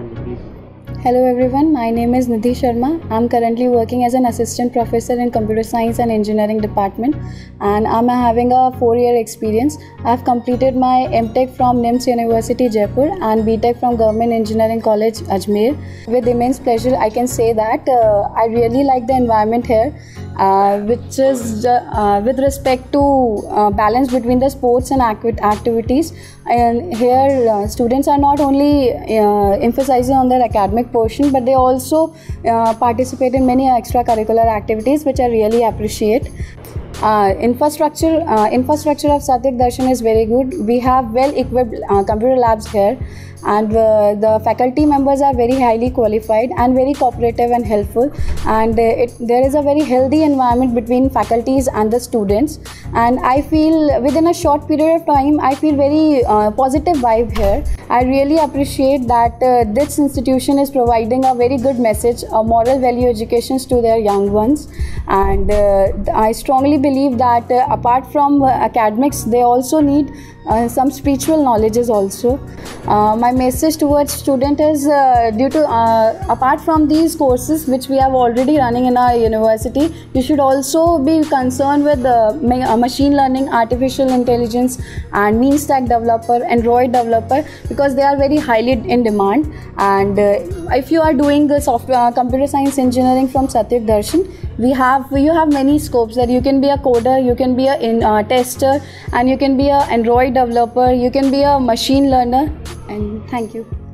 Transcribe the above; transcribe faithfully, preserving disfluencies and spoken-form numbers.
Hello everyone, my name is Nidhi Sharma. I'm currently working as an assistant professor in computer science and engineering department, and I'm having a four-year experience. I've completed my M Tech from N I M S University Jaipur and B Tech from Government Engineering College Ajmer. With immense pleasure, I can say that uh, I really like the environment here, uh, which is uh, with respect to uh, balance between the sports and acti activities. And here, uh, students are not only uh, emphasizing on their academic portion, but they also uh, participate in many extracurricular activities, which I really appreciate. Uh, infrastructure uh, infrastructure of Satyug Darshan is very good. We have well equipped uh, computer labs here, and uh, the faculty members are very highly qualified and very cooperative and helpful, and uh, it, there is a very healthy environment between faculties and the students, and I feel within a short period of time I feel very uh, positive vibe here. I really appreciate that uh, this institution is providing a very good message, a moral value education to their young ones, and uh, I strongly believe that uh, apart from uh, academics, they also need uh, some spiritual knowledges also. Uh, my message towards student is uh, due to uh, apart from these courses which we have already running in our university, you should also be concerned with uh, machine learning, artificial intelligence, and mean stack developer, Android developer, because they are very highly in demand. And uh, if you are doing the software uh, computer science engineering from Satyug Darshan, we have you have many scopes that you can be a coder, you can be a in, uh, tester, and you can be a Android developer, you can be a machine learner. And thank you.